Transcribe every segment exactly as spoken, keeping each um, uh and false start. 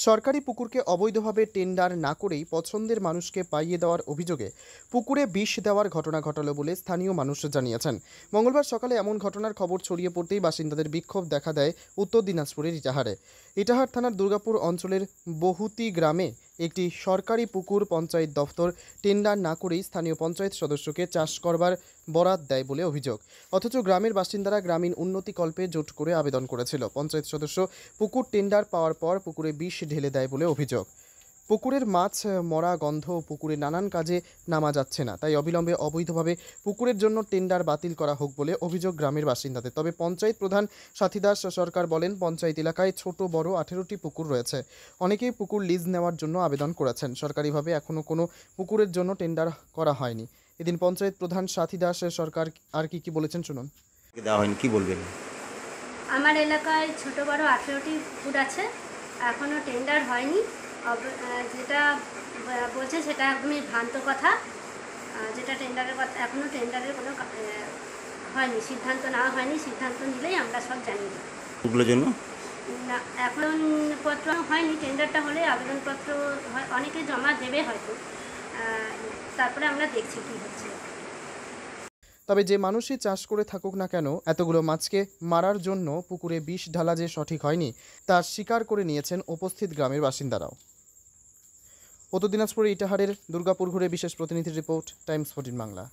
সরকারি পুকুরকে অবৈধভাবে টেন্ডার না করেই পছন্দের মানুষকে পাইয়ে দেওয়ার অভিযোগে পুকুরে বিষ দেওয়ার ঘটনা ঘটালো বলে স্থানীয় মানুষ জানিয়েছেন। মঙ্গলবার সকালে এমন ঘটনার খবর ছড়িয়ে পড়তেই বাসিন্দাদের বিক্ষোভ দেখা দেয় উত্তর দিনাজপুরের ইটাহারে। ইটাহার থানার দুর্গাপুর অঞ্চলের বহুতি গ্রামে একটি সরকারি পুকুর পঞ্চায়েত দফতর টেন্ডার না করেই স্থানীয় পঞ্চায়েত সদস্যকে চাষ করবার বরাত দেয় বলে অভিযোগ। অথচ গ্রামের বাসিন্দারা গ্রামীণ উন্নতিকল্পে জোট করে আবেদন করেছিল। পঞ্চায়েত সদস্য পুকুর টেন্ডার পাওয়ার পর পুকুরে বিষ ঢেলে দেয় বলে অভিযোগ। পুকুরের মাছ মরা গন্ধ পুকুরে নানান কাজে নামা যাচ্ছে না, তাই অবিলম্বে অবৈধভাবে পুকুরের জন্য টেন্ডার বাতিল করা হোক বলে অভিযোগ গ্রামের বাসিন্দাদের। তবে পঞ্চায়েত প্রধান সাথীদাস সরকার বলেন, পঞ্চায়েত এলাকায় ছোট বড় আঠেরোটি পুকুর রয়েছে। অনেকেই পুকুর লিজ নেওয়ার জন্য আবেদন করেছেন। সরকারিভাবে এখনও কোনো পুকুরের জন্য টেন্ডার করা হয়নি। এদিন পঞ্চায়েত প্রধান সাথীদাস সরকার আর কি কি বলেছেন শুনুন। দেওয়া হয়নি, কি বলবেন? আমার এলাকায় ছোট বড় আঠেরোটি পুকুর আছে, এখনও টেন্ডার হয়নি। যেটা বলছে সেটা একদমই ভ্রান্ত কথা। যেটা টেন্ডারের কথা, এখনও টেন্ডারের কোনো হয়নি, সিদ্ধান্ত নেওয়া হয়নি। সিদ্ধান্ত নিলেই আমরা সব জানি না। ওগুলোর জন্য না এখন পত্র হয়নি, টেন্ডারটা হলে আবেদনপত্র অনেকে জমা দেবে হয়তো, তারপরে আমরা দেখছি কী হচ্ছে। তবে যে মানুষই চাষ করে থাকুক না কেন, এতগুলো মাছকে মারার জন্য পুকুরে বিষ ঢালা যে সঠিক হয়নি তা স্বীকার করে নিয়েছেন উপস্থিত গ্রামের বাসিন্দারাও। উত্তর দিনাজপুরে ইটাহারের দুর্গাপুর ঘুরে বিশেষ প্রতিনিধির রিপোর্ট, টাইমস ফোরটিন বাংলা।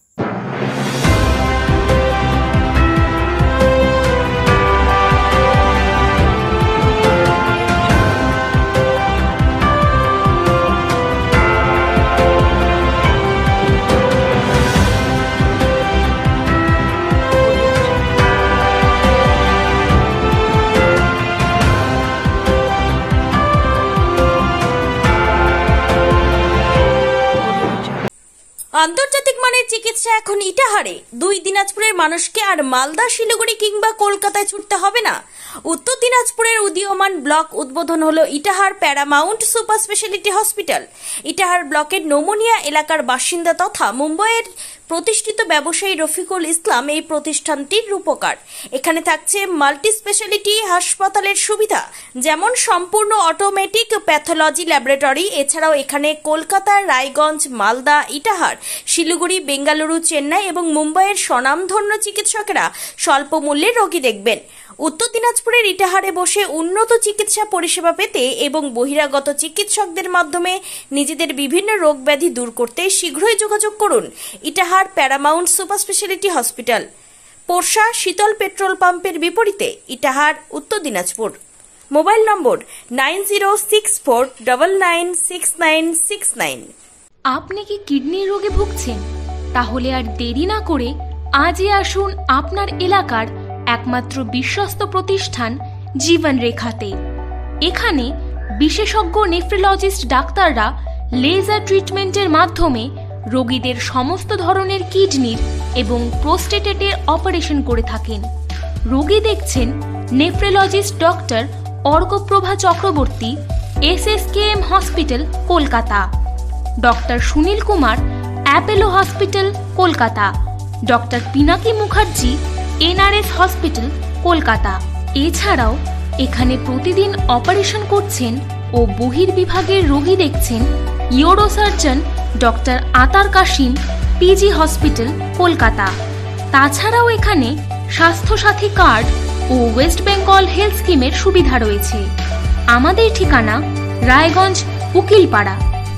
আন্তর্জাতিক মানের চিকিৎসা এখন ইটাহারে। দুই দিনাজপুরের মানুষকে আর মালদা, শিলিগুড়ি কিংবা কলকাতায় ছুটতে হবে না। উত্তর দিনাজপুরের উদীয়মান ব্লক উদ্বোধন হলো Itahar Paramount super speciality hospital. Itahar ব্লকের নোমনিয়া এলাকার বাসিন্দা তথা মুম্বাইয়ের প্রতিষ্ঠিত ব্যবসায়ী রফিকুল ইসলাম এই প্রতিষ্ঠানটির রূপকার। এখানে থাকছে মাল্টি স্পেশালিটি হাসপাতালের সুবিধা, যেমন সম্পূর্ণ অটোমেটিক প্যাথোলজি ল্যাবরেটরি। এছাড়াও এখানে কলকাতা, রায়গঞ্জ, মালদা, ইটাহার, শিলিগুড়ি, বেঙ্গালুরু, চেন্নাই এবং মুম্বাইয়ের স্বনামধন্য চিকিৎসকেরা স্বল্প মূল্যে রোগী দেখবেন। উত্তর দিনাজপুরের ইটাহারে বসে উন্নত চিকিৎসা পরিষেবা পেতে এবং বহিরাগত চিকিৎসকদের মাধ্যমে নিজেদের বিভিন্ন রোগ ব্যাধি দূর করতে শীঘ্রই যোগাযোগ করুন Itahar Paramount super speciality hospital, পোরশা শীতল পেট্রোল পাম্পের বিপরীতে, Itahar, Uttar Dinajpur. Mobile number nine zero six four double nine six nine six nine. আপনি কি কিডনির রোগে ভুগছেন? তাহলে আর দেরি না করে আজই আসুন আপনার এলাকার একমাত্র বিশ্বস্ত প্রতিষ্ঠান জীবন রেখাতে। এখানে বিশেষজ্ঞ নেফ্রোলজিস্ট ডাক্তাররা লেজার ট্রিটমেন্টের মাধ্যমে রোগীদের সমস্ত ধরনের কিডনির এবং প্রোস্টেটের অপারেশন করে থাকেন। রোগী দেখছেন nephrologist doctor Arkaprava Chakraborty, S S K M hospital, Kolkata. Doctor Sunil Kumar, Apollo hospital, Kolkata. Doctor Pinaki Mukherjee, N R S hospital, Kolkata. এছাড়াও এখানে প্রতিদিন অপারেশন করছেন ও বহির্বিভাগের রোগী দেখছেন ইউরোসার্জন ডক্টর আতার কাশিম, পিজি হসপিটাল, কলকাতা। তাছাড়াও এখানে স্বাস্থ্যসাথী কার্ড ও ওয়েস্ট বেঙ্গল হেলথ স্কিমের সুবিধা রয়েছে। আমাদের ঠিকানা রায়গঞ্জ, উকিলপাড়া।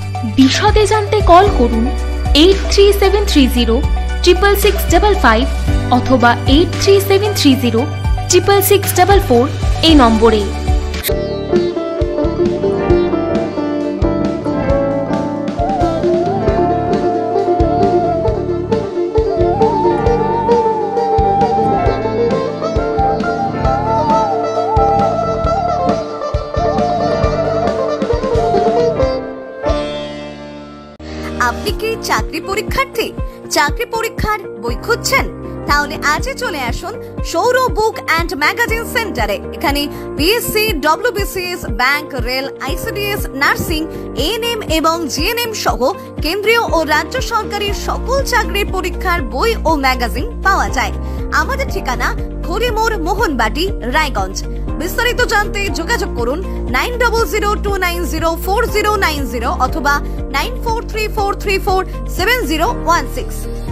বিশদে জানতে কল করুন eight three seven three zero triple six double five অথবা eight three seven three zero triple six double four এই নম্বরে। আপনি কি চাকরি পরীক্ষার্থী? চাকরি পরীক্ষার বই খুঁজছেন? তাহলে আজই চলে আসুন সৌরভ বুক অ্যান্ড ম্যাগাজিন সেন্টারে। এখানে BSc, WBCS, bank, rail, ICDS, nursing, ANM এবং জিএনএম সহ কেন্দ্রীয় ও রাজ্য সরকারি সকল চাকরির পরীক্ষার বই ও ম্যাগাজিন পাওয়া যায়। আমাদের ঠিকানা হরিমোড়, মোহনবাটি, রায়গঞ্জ। বিস্তারিত জানতে যোগাযোগ করুন nine double zero two nine zero four zero nine zero অথবা nine four three four three four seven zero one six.